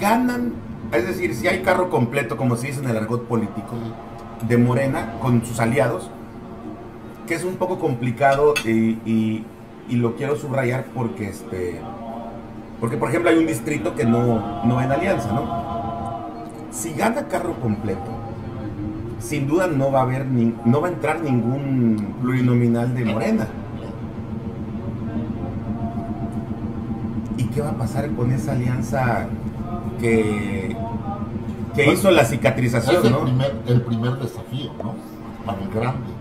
ganan, es decir, si hay carro completo, como se dice en el argot político, de Morena con sus aliados, que es un poco complicado y lo quiero subrayar porque porque por ejemplo hay un distrito que no en alianza, ¿no? Si gana carro completo, sin duda no va a entrar ningún plurinominal de Morena. ¿Y qué va a pasar con esa alianza que hizo la cicatrización, es ¿no? El primer desafío, ¿no? Para el grande.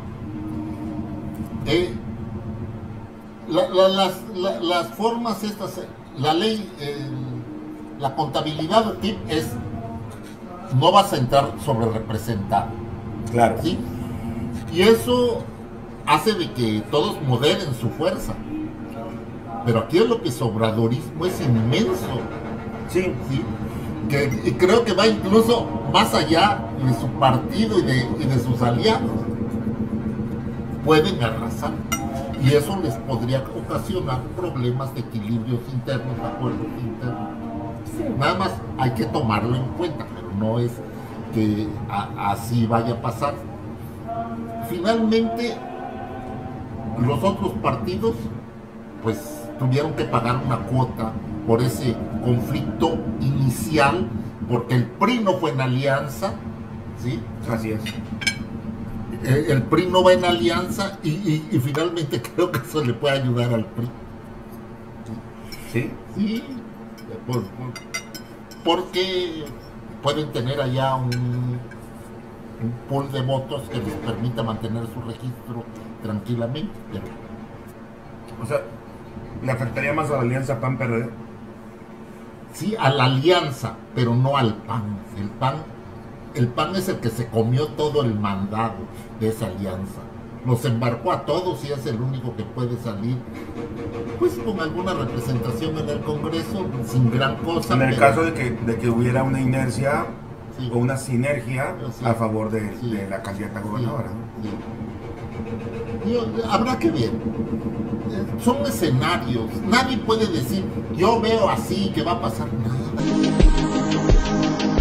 Las formas estas, la ley, la contabilidad del PIB es, no vas a entrar sobre representado. Claro. ¿Sí? Y eso hace de que todos moderen su fuerza. Pero aquí el López Obradorismo es inmenso. Sí. ¿Sí? Que creo que va incluso más allá de su partido y de sus aliados. Pueden arrasar. Y eso les podría ocasionar problemas de equilibrios internos, de acuerdos internos. Sí. Nada más hay que tomarlo en cuenta, pero no es que así vaya a pasar. Finalmente, los otros partidos, pues, tuvieron que pagar una cuota por ese conflicto inicial, porque el PRI no fue en alianza, ¿sí? Así es. El PRI no va en alianza y finalmente creo que eso le puede ayudar al PRI. ¿Sí? Sí, porque pueden tener allá un pool de votos que les permita mantener su registro tranquilamente. Pero... O sea, ¿le afectaría más a la alianza PAN-PRD? Sí, a la alianza, pero no al PAN. El PAN es el que se comió todo el mandado de esa alianza. Los embarcó a todos y es el único que puede salir, pues, con alguna representación en el Congreso, sin gran cosa. En el caso de que hubiera una inercia, sí, o una sinergia, sí, a favor de la candidata gobernadora. Sí, sí. Habrá que ver. Son escenarios. Nadie puede decir, yo veo así que va a pasar nada.